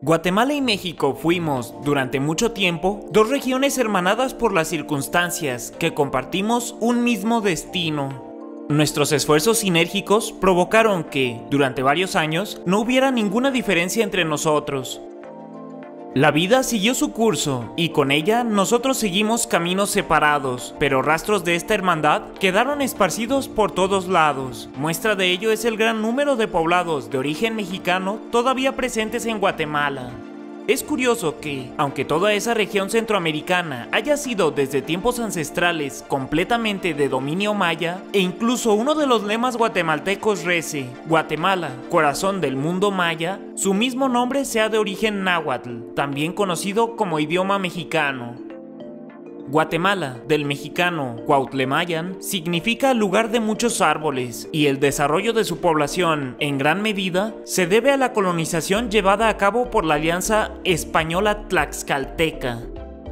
Guatemala y México fuimos, durante mucho tiempo, dos regiones hermanadas por las circunstancias que compartimos un mismo destino. Nuestros esfuerzos sinérgicos provocaron que, durante varios años, no hubiera ninguna diferencia entre nosotros. La vida siguió su curso, y con ella nosotros seguimos caminos separados, pero rastros de esta hermandad quedaron esparcidos por todos lados. Muestra de ello es el gran número de poblados de origen mexicano todavía presentes en Guatemala. Es curioso que, aunque toda esa región centroamericana haya sido desde tiempos ancestrales completamente de dominio maya, e incluso uno de los lemas guatemaltecos rece, Guatemala, corazón del mundo maya, su mismo nombre sea de origen náhuatl, también conocido como idioma mexicano. Guatemala, del mexicano Cuautlemayan, significa lugar de muchos árboles, y el desarrollo de su población, en gran medida, se debe a la colonización llevada a cabo por la Alianza Española-Tlaxcalteca.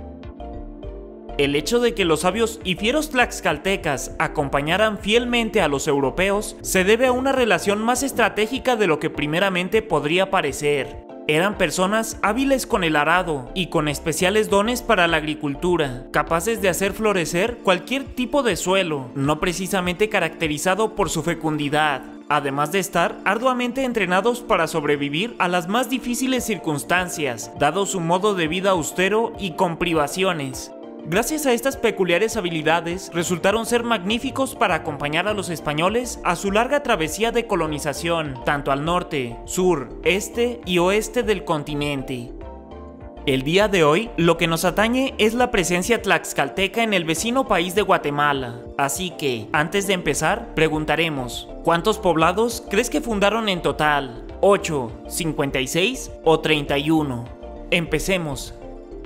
El hecho de que los sabios y fieros tlaxcaltecas acompañaran fielmente a los europeos se debe a una relación más estratégica de lo que primeramente podría parecer. Eran personas hábiles con el arado y con especiales dones para la agricultura, capaces de hacer florecer cualquier tipo de suelo, no precisamente caracterizado por su fecundidad, además de estar arduamente entrenados para sobrevivir a las más difíciles circunstancias, dado su modo de vida austero y con privaciones. Gracias a estas peculiares habilidades, resultaron ser magníficos para acompañar a los españoles a su larga travesía de colonización, tanto al norte, sur, este y oeste del continente. El día de hoy, lo que nos atañe es la presencia tlaxcalteca en el vecino país de Guatemala. Así que, antes de empezar, preguntaremos, ¿cuántos poblados crees que fundaron en total? ¿8, 56 o 31? Empecemos.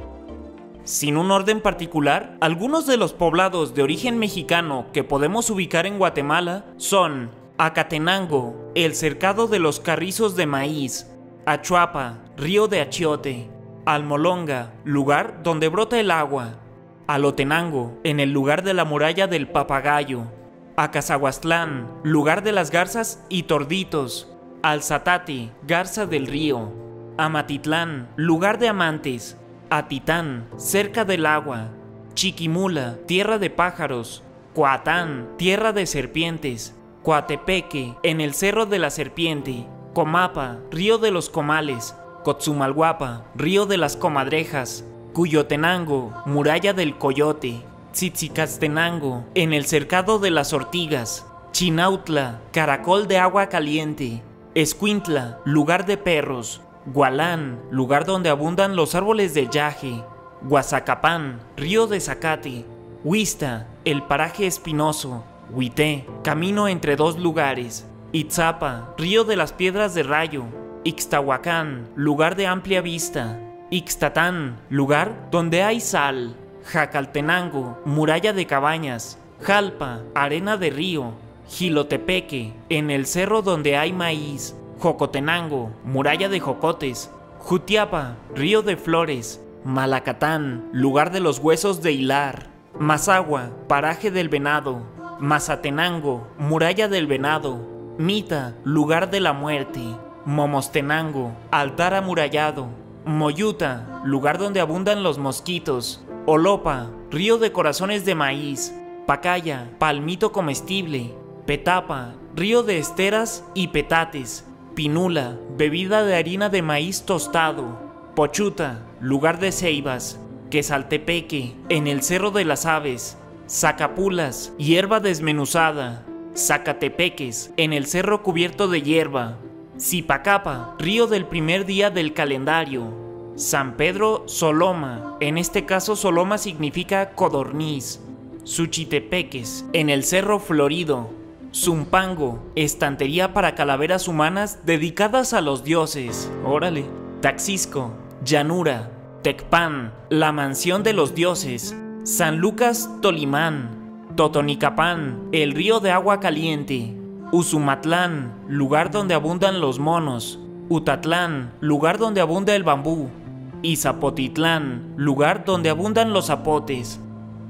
Sin un orden particular, algunos de los poblados de origen mexicano que podemos ubicar en Guatemala son Acatenango, el cercado de los carrizos de maíz; Achuapa, río de achiote; Almolonga, lugar donde brota el agua; Alotenango, en el lugar de la muralla del papagayo; Acazahuastlán, lugar de las garzas y torditos; Alzatate, garza del río; Amatitlán, lugar de amantes; Atitán, cerca del agua; Chiquimula, tierra de pájaros; Coatán, tierra de serpientes; Coatepeque, en el cerro de la serpiente; Comapa, río de los comales; Cotzumalguapa, río de las comadrejas; Cuyotenango, muralla del coyote; Tzitzicastenango, en el cercado de las ortigas; Chinautla, caracol de agua caliente; Escuintla, lugar de perros; Gualán, lugar donde abundan los árboles de yaje; Guazacapán, río de zacate; Huista, el paraje espinoso; Huité, camino entre dos lugares; Itzapa, río de las piedras de rayo; Ixtahuacán, lugar de amplia vista; Ixtatán, lugar donde hay sal; Jacaltenango, muralla de cabañas; Jalpa, arena de río; Jilotepeque, en el cerro donde hay maíz; Jocotenango, muralla de jocotes; Jutiapa, río de flores; Malacatán, lugar de los huesos de hilar; Mazagua, paraje del venado; Mazatenango, muralla del venado; Mita, lugar de la muerte; Momostenango, altar amurallado; Moyuta, lugar donde abundan los mosquitos; Olopa, río de corazones de maíz; Pacaya, palmito comestible; Petapa, río de esteras y petates; Pinula, bebida de harina de maíz tostado; Pochuta, lugar de ceibas; Quesaltepeque, en el cerro de las aves; Zacapulas, hierba desmenuzada; Zacatepeques, en el cerro cubierto de hierba; Zipacapa, río del primer día del calendario; San Pedro Soloma, en este caso Soloma significa codorniz; Suchitepeques, en el cerro florido; Zumpango, estantería para calaveras humanas dedicadas a los dioses. Órale. Taxisco, llanura; Tecpan, la mansión de los dioses; San Lucas Tolimán; Totonicapán, el río de agua caliente; Usumatlán, lugar donde abundan los monos; Utatlán, lugar donde abunda el bambú; y Zapotitlán, lugar donde abundan los zapotes.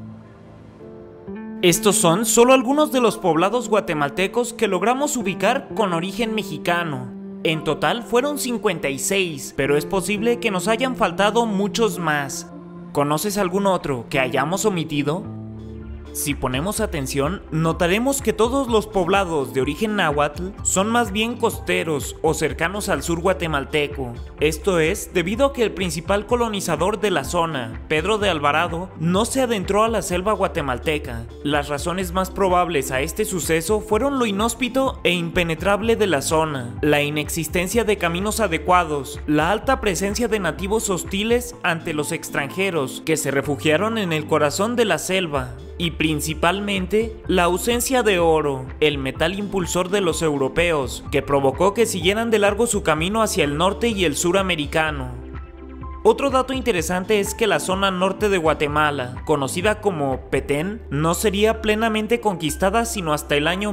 Estos son solo algunos de los poblados guatemaltecos que logramos ubicar con origen mexicano. En total fueron 56, pero es posible que nos hayan faltado muchos más. ¿Conoces algún otro que hayamos omitido? Si ponemos atención, notaremos que todos los poblados de origen náhuatl son más bien costeros o cercanos al sur guatemalteco. Esto es debido a que el principal colonizador de la zona, Pedro de Alvarado, no se adentró a la selva guatemalteca. Las razones más probables a este suceso fueron lo inhóspito e impenetrable de la zona, la inexistencia de caminos adecuados, la alta presencia de nativos hostiles ante los extranjeros que se refugiaron en el corazón de la selva, y principalmente la ausencia de oro, el metal impulsor de los europeos, que provocó que siguieran de largo su camino hacia el norte y el sur americano. Otro dato interesante es que la zona norte de Guatemala, conocida como Petén, no sería plenamente conquistada sino hasta el año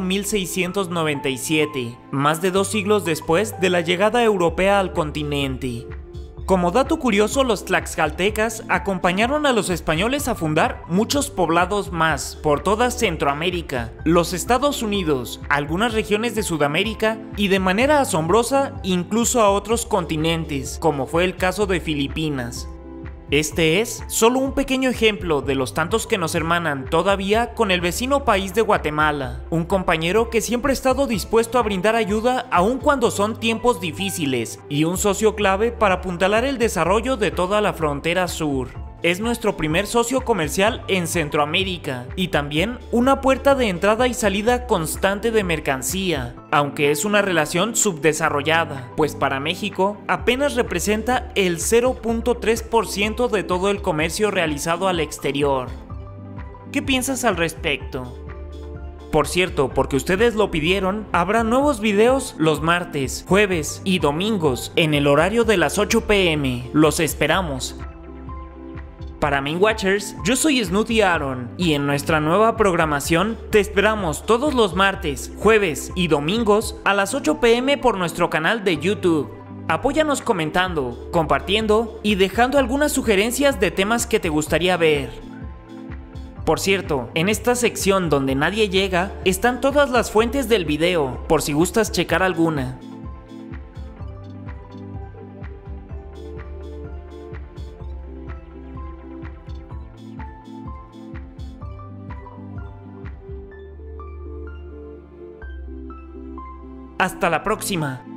1697, más de 2 siglos después de la llegada europea al continente. Como dato curioso, los tlaxcaltecas acompañaron a los españoles a fundar muchos poblados más por toda Centroamérica, los Estados Unidos, algunas regiones de Sudamérica y de manera asombrosa incluso a otros continentes, como fue el caso de Filipinas. Este es solo un pequeño ejemplo de los tantos que nos hermanan todavía con el vecino país de Guatemala, un compañero que siempre ha estado dispuesto a brindar ayuda aun cuando son tiempos difíciles y un socio clave para apuntalar el desarrollo de toda la frontera sur. Es nuestro primer socio comercial en Centroamérica y también una puerta de entrada y salida constante de mercancía, aunque es una relación subdesarrollada, pues para México apenas representa el 0.3% de todo el comercio realizado al exterior. ¿Qué piensas al respecto? Por cierto, porque ustedes lo pidieron, habrá nuevos videos los martes, jueves y domingos en el horario de las 8 p.m. Los esperamos. Para Main Watchers, yo soy Snooty Aaron y en nuestra nueva programación te esperamos todos los martes, jueves y domingos a las 8 p.m. por nuestro canal de YouTube. Apóyanos comentando, compartiendo y dejando algunas sugerencias de temas que te gustaría ver. Por cierto, en esta sección donde nadie llega están todas las fuentes del video, por si gustas checar alguna. Hasta la próxima.